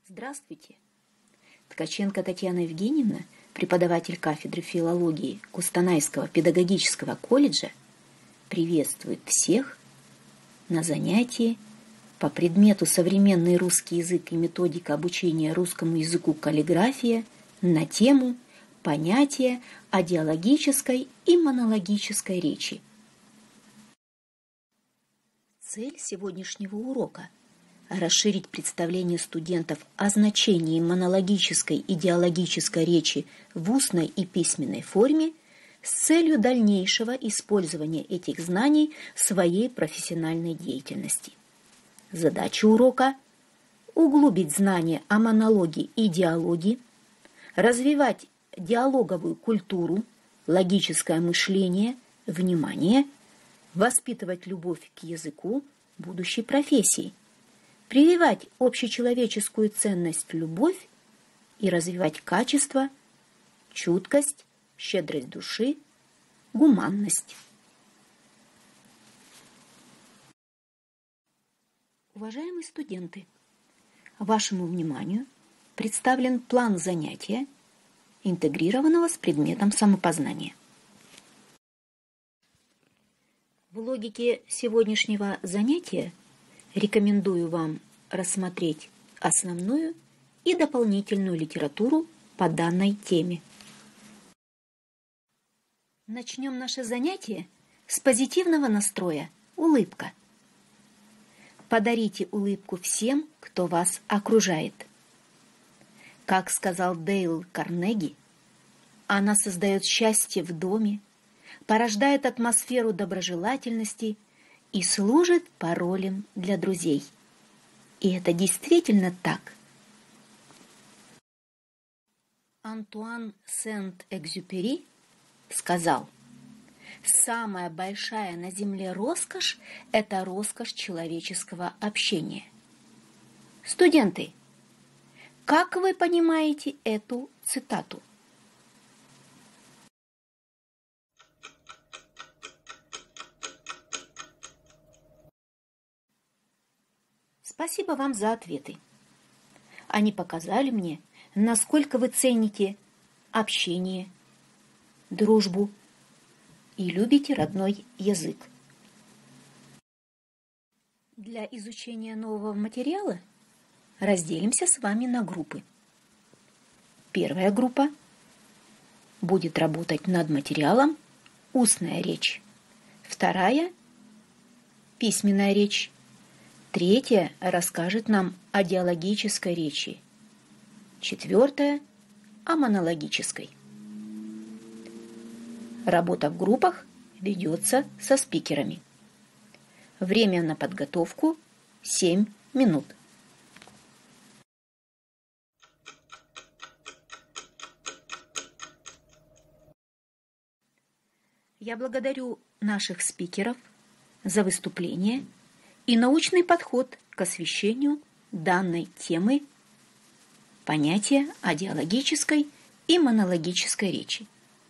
Здравствуйте! Ткаченко Татьяна Евгеньевна, преподаватель кафедры филологии Кустанайского педагогического колледжа, приветствует всех на занятии по предмету «Современный русский язык и методика обучения русскому языку каллиграфия» на тему «Понятия о диалогической и монологической речи». Цель сегодняшнего урока – расширить представление студентов о значении монологической и диалогической речи в устной и письменной форме с целью дальнейшего использования этих знаний в своей профессиональной деятельности. Задача урока – углубить знания о монологе и диалоге, развивать диалоговую культуру, логическое мышление, внимание, воспитывать любовь к языку будущей профессии, прививать общечеловеческую ценность любовь и развивать качества, чуткость, щедрость души, гуманность. Уважаемые студенты, вашему вниманию представлен план занятия, интегрированного с предметом самопознания. В логике сегодняшнего занятия рекомендую вам рассмотреть основную и дополнительную литературу по данной теме. Начнем наше занятие с позитивного настроя – улыбка. Подарите улыбку всем, кто вас окружает. Как сказал Дейл Карнеги, она создает счастье в доме, порождает атмосферу доброжелательности и служит паролем для друзей. И это действительно так. Антуан Сент-Экзюпери сказал: «Самая большая на земле роскошь – это роскошь человеческого общения». Студенты, как вы понимаете эту цитату? Спасибо вам за ответы. Они показали мне, насколько вы цените общение, дружбу и любите родной язык. Для изучения нового материала разделимся с вами на группы. Первая группа будет работать над материалом «Устная речь». Вторая – «Письменная речь». Третья расскажет нам о диалогической речи. Четвертая – о монологической. Работа в группах ведется со спикерами. Время на подготовку – 7 минут. Я благодарю наших спикеров за выступление и научный подход к освещению данной темы понятия о диалогической и монологической речи.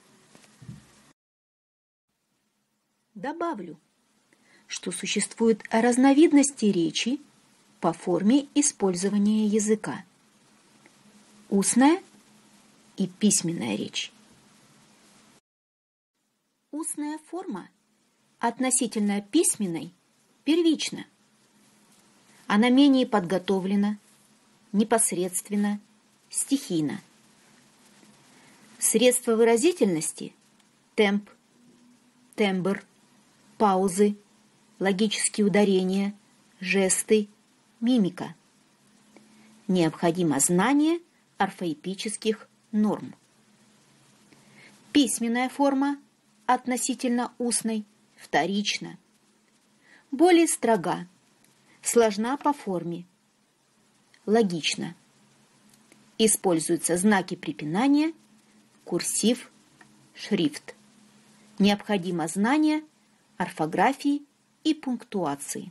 Добавлю, что существуют разновидности речи по форме использования языка: устная и письменная речь. Устная форма относительно письменной первична. Она менее подготовлена, непосредственно, стихийна. Средства выразительности – темп, тембр, паузы, логические ударения, жесты, мимика. Необходимо знание орфоэпических норм. Письменная форма относительно устной вторична. Более строга, сложна по форме, логична. Используются знаки препинания, курсив, шрифт. Необходимо знание орфографии и пунктуации.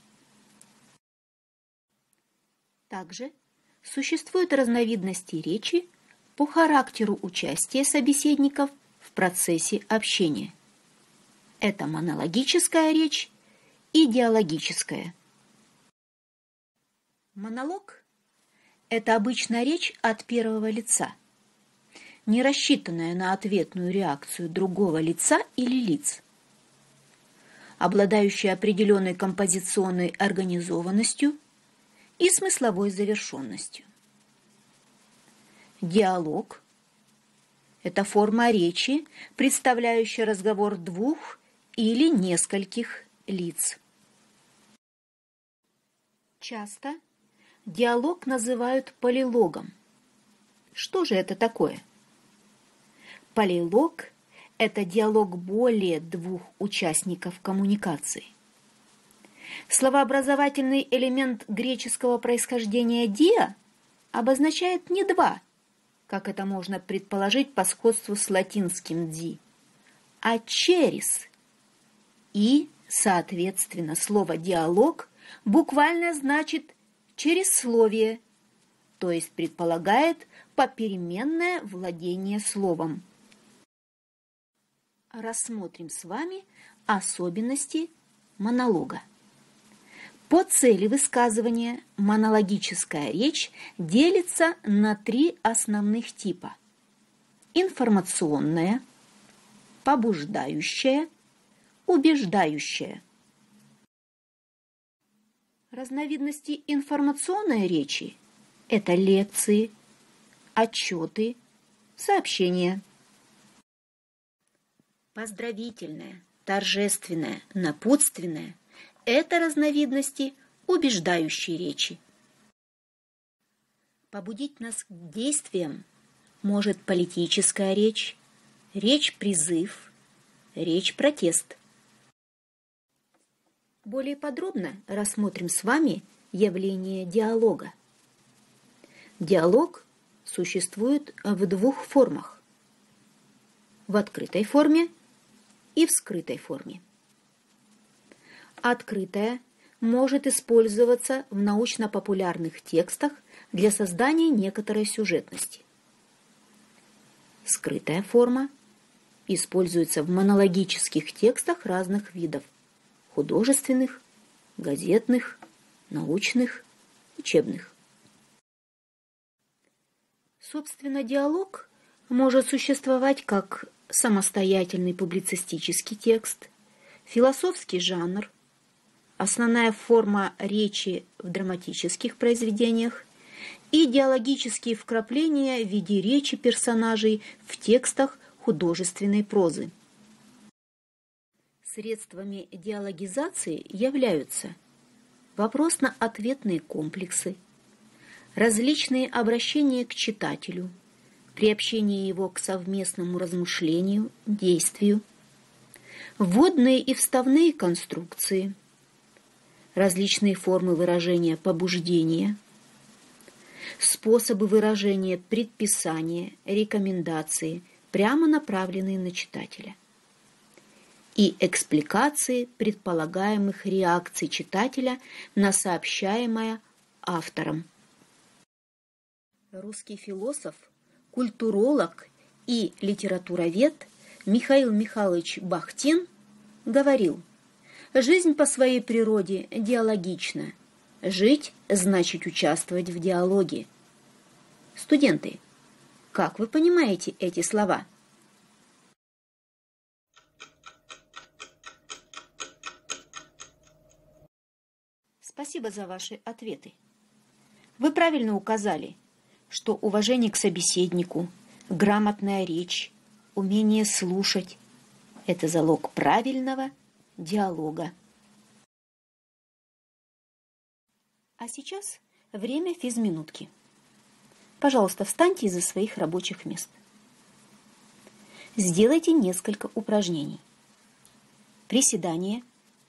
Также существуют разновидности речи по характеру участия собеседников в процессе общения. Это монологическая речь и диалогическая. Монолог Это обычно речь от первого лица, не рассчитанная на ответную реакцию другого лица или лиц, обладающая определенной композиционной организованностью и смысловой завершенностью. Диалог – это форма речи, представляющая разговор двух или нескольких лиц. Часто диалог называют полилогом. Что же это такое? Полилог – это диалог более двух участников коммуникации. Словообразовательный элемент греческого происхождения «dia» обозначает не два, как это можно предположить по сходству с латинским «di», а «через». И, соответственно, слово «диалог» буквально значит «черессловие», то есть предполагает попеременное владение словом. Рассмотрим с вами особенности монолога. По цели высказывания монологическая речь делится на три основных типа: информационная, побуждающая, убеждающая. Разновидности информационной речи – это лекции, отчеты, сообщения. Поздравительная, торжественная, напутственная – это разновидности убеждающей речи. Побудить нас к действиям может политическая речь, речь-призыв, речь-протест. Более подробно рассмотрим с вами явление диалога. Диалог существует в двух формах – в открытой форме и в скрытой форме. Открытая может использоваться в научно-популярных текстах для создания некоторой сюжетности. Скрытая форма используется в монологических текстах разных видов – художественных, газетных, научных, учебных. Собственно, диалог может существовать как самостоятельный публицистический текст, философский жанр, основная форма речи в драматических произведениях и диалогические вкрапления в виде речи персонажей в текстах художественной прозы. Средствами диалогизации являются вопросно-ответные комплексы, различные обращения к читателю, приобщение его к совместному размышлению, действию, вводные и вставные конструкции, различные формы выражения побуждения, способы выражения предписания, рекомендации, прямо направленные на читателя, и экспликации предполагаемых реакций читателя на сообщаемое автором. Русский философ, культуролог и литературовед Михаил Михайлович Бахтин говорил: «Жизнь по своей природе диалогична. Жить значит участвовать в диалоге». Студенты, как вы понимаете эти слова? Спасибо за ваши ответы. Вы правильно указали, что уважение к собеседнику, грамотная речь, умение слушать – это залог правильного диалога. А сейчас время физминутки. Пожалуйста, встаньте из-за своих рабочих мест. Сделайте несколько упражнений. Приседания,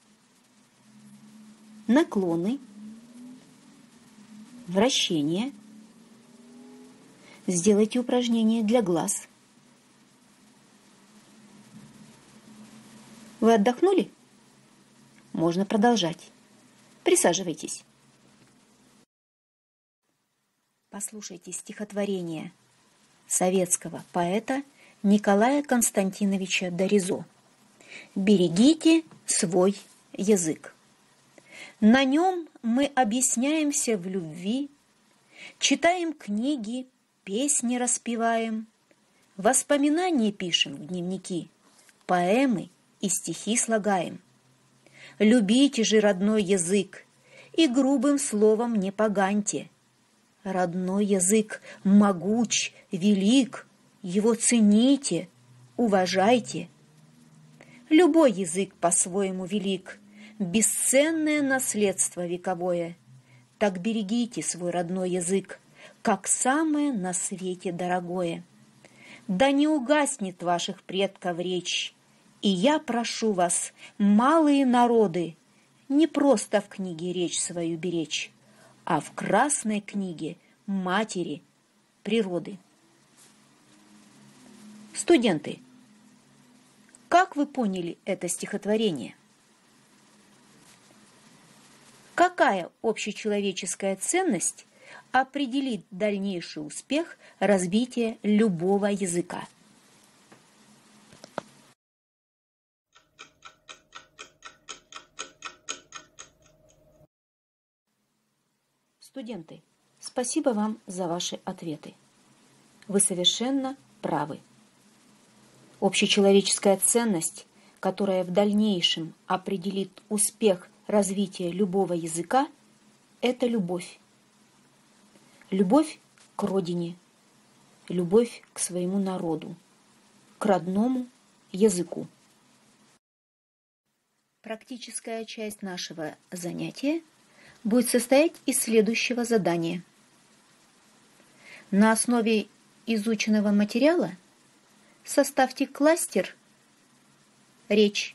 наклоны, вращения. Сделайте упражнения для глаз. Вы отдохнули? Можно продолжать. Присаживайтесь. Послушайте стихотворение советского поэта Николая Константиновича Доризо «Берегите свой язык». На нем мы объясняемся в любви, Читаем книги, песни распеваем, воспоминания пишем в дневники, поэмы и стихи слагаем. Любите же родной язык и грубым словом не поганьте. Родной язык могуч, велик, его цените, уважайте. Любой язык по-своему велик, бесценное наследство вековое. Так берегите свой родной язык, как самое на свете дорогое. Да не угаснет ваших предков речь, и я прошу вас, малые народы, не просто в книге речь свою беречь, а в красной книге матери природы. Студенты, как вы поняли это стихотворение? Какая общечеловеческая ценность определит дальнейший успех развития любого языка? Студенты, спасибо вам за ваши ответы. Вы совершенно правы. Общечеловеческая ценность, которая в дальнейшем определит успех развития любого языка, это любовь. Любовь к родине, любовь к своему народу, к родному языку. Практическая часть нашего занятия будет состоять из следующего задания. На основе изученного материала составьте кластер «Речь».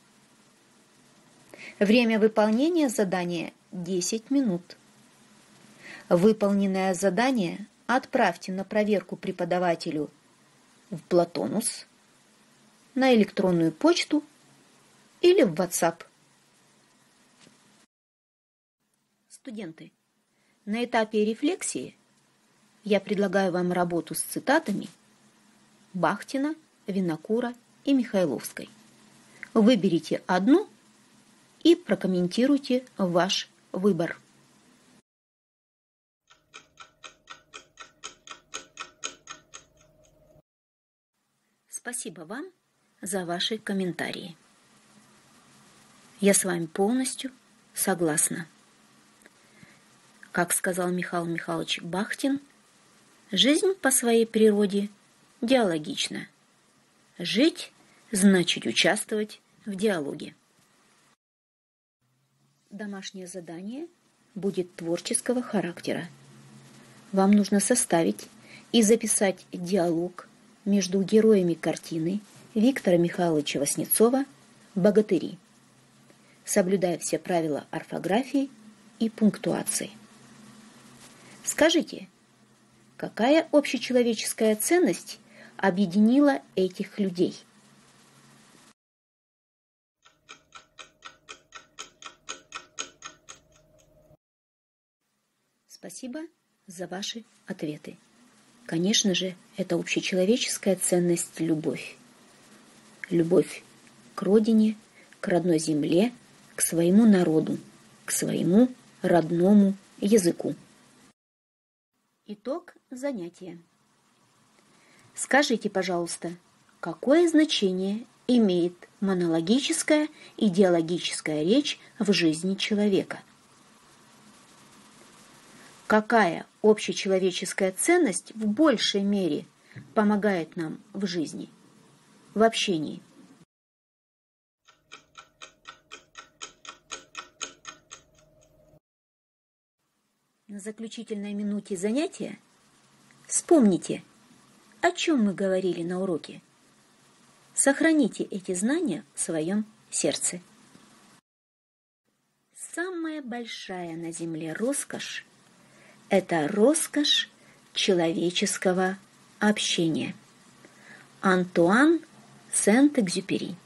Время выполнения задания 10 минут. Выполненное задание отправьте на проверку преподавателю в Платонус, на электронную почту или в WhatsApp. Студенты, на этапе рефлексии я предлагаю вам работу с цитатами Бахтина, Винокура и Михайловской. Выберите одну и прокомментируйте ваш выбор. Спасибо вам за ваши комментарии. Я с вами полностью согласна. Как сказал Михаил Михайлович Бахтин, жизнь по своей природе диалогична. Жить значит участвовать в диалоге. Домашнее задание будет творческого характера. Вам нужно составить и записать диалог между героями картины Виктора Михайловича Васнецова «Богатыри», соблюдая все правила орфографии и пунктуации. Скажите, какая общечеловеческая ценность объединила этих людей? Спасибо за ваши ответы. Конечно же, это общечеловеческая ценность – любовь. Любовь к родине, к родной земле, к своему народу, к своему родному языку. Итог занятия. Скажите, пожалуйста, какое значение имеет монологическая и диалогическая речь в жизни человека? Какая общечеловеческая ценность в большей мере помогает нам в жизни, в общении? На заключительной минуте занятия вспомните, о чем мы говорили на уроке. Сохраните эти знания в своем сердце. Самая большая на земле роскошь – это роскошь человеческого общения. Антуан Сент-Экзюпери.